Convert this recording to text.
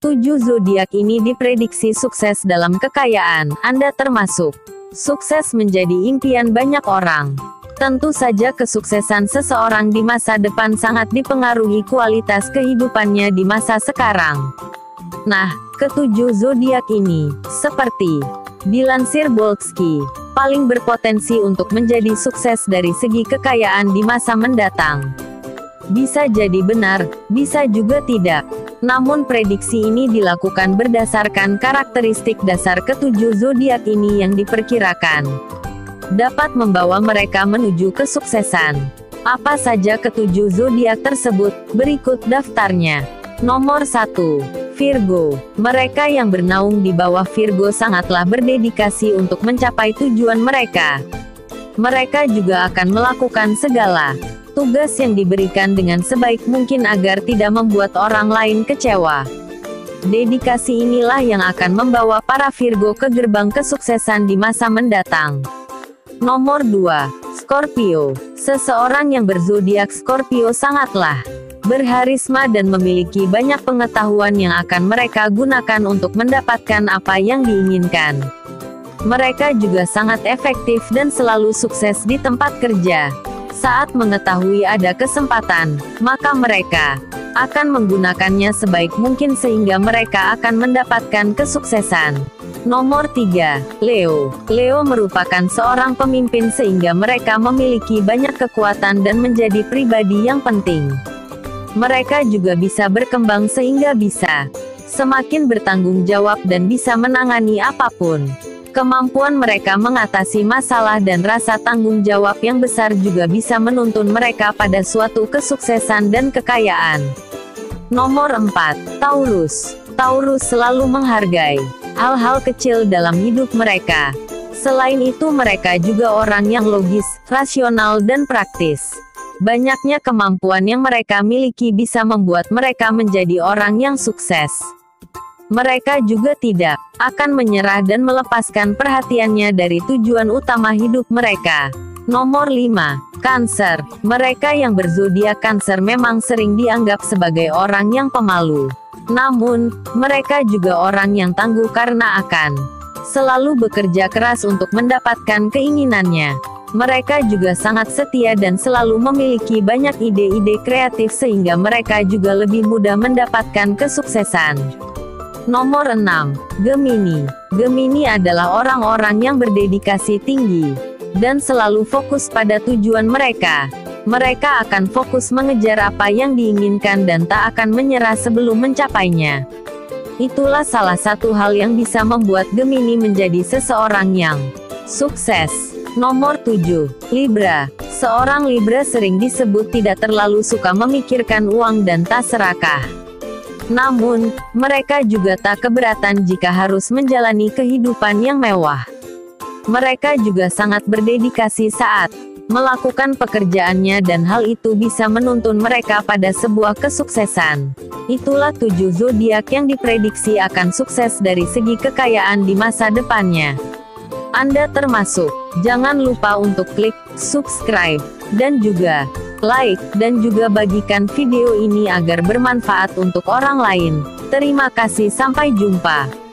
Ketujuh zodiak ini diprediksi sukses dalam kekayaan. Anda termasuk. Sukses menjadi impian banyak orang. Tentu saja kesuksesan seseorang di masa depan sangat dipengaruhi kualitas kehidupannya di masa sekarang. Nah, ketujuh zodiak ini, seperti dilansir Boltzky, paling berpotensi untuk menjadi sukses dari segi kekayaan di masa mendatang. Bisa jadi benar, bisa juga tidak. Namun prediksi ini dilakukan berdasarkan karakteristik dasar ketujuh zodiak ini yang diperkirakan dapat membawa mereka menuju kesuksesan. Apa saja ketujuh zodiak tersebut? Berikut daftarnya. Nomor 1. Virgo. Mereka yang bernaung di bawah Virgo sangatlah berdedikasi untuk mencapai tujuan mereka. Mereka juga akan melakukan segala tugas yang diberikan dengan sebaik mungkin agar tidak membuat orang lain kecewa. Dedikasi inilah yang akan membawa para Virgo ke gerbang kesuksesan di masa mendatang. Nomor 2. Scorpio. Seseorang yang berzodiak Scorpio sangatlah berharisma dan memiliki banyak pengetahuan yang akan mereka gunakan untuk mendapatkan apa yang diinginkan. Mereka juga sangat efektif dan selalu sukses di tempat kerja. Saat mengetahui ada kesempatan, maka mereka akan menggunakannya sebaik mungkin sehingga mereka akan mendapatkan kesuksesan. Nomor 3. Leo. Leo merupakan seorang pemimpin sehingga mereka memiliki banyak kekuatan dan menjadi pribadi yang penting. Mereka juga bisa berkembang sehingga bisa semakin bertanggung jawab dan bisa menangani apapun. Kemampuan mereka mengatasi masalah dan rasa tanggung jawab yang besar juga bisa menuntun mereka pada suatu kesuksesan dan kekayaan. Nomor 4. Taurus. Taurus selalu menghargai hal-hal kecil dalam hidup mereka. Selain itu mereka juga orang yang logis, rasional dan praktis. Banyaknya kemampuan yang mereka miliki bisa membuat mereka menjadi orang yang sukses. Mereka juga tidak akan menyerah dan melepaskan perhatiannya dari tujuan utama hidup mereka. Nomor 5. Cancer. Mereka yang berzodiak Cancer memang sering dianggap sebagai orang yang pemalu. Namun, mereka juga orang yang tangguh karena akan selalu bekerja keras untuk mendapatkan keinginannya. Mereka juga sangat setia dan selalu memiliki banyak ide-ide kreatif sehingga mereka juga lebih mudah mendapatkan kesuksesan. Nomor 6. Gemini. Gemini adalah orang-orang yang berdedikasi tinggi dan selalu fokus pada tujuan mereka. Mereka akan fokus mengejar apa yang diinginkan dan tak akan menyerah sebelum mencapainya. Itulah salah satu hal yang bisa membuat Gemini menjadi seseorang yang sukses. Nomor 7. Libra. Seorang Libra sering disebut tidak terlalu suka memikirkan uang dan tak serakah. Namun, mereka juga tak keberatan jika harus menjalani kehidupan yang mewah. Mereka juga sangat berdedikasi saat melakukan pekerjaannya dan hal itu bisa menuntun mereka pada sebuah kesuksesan. Itulah 7 zodiak yang diprediksi akan sukses dari segi kekayaan di masa depannya. Anda termasuk. Jangan lupa untuk klik subscribe dan juga like dan juga bagikan video ini agar bermanfaat untuk orang lain. Terima kasih, sampai jumpa.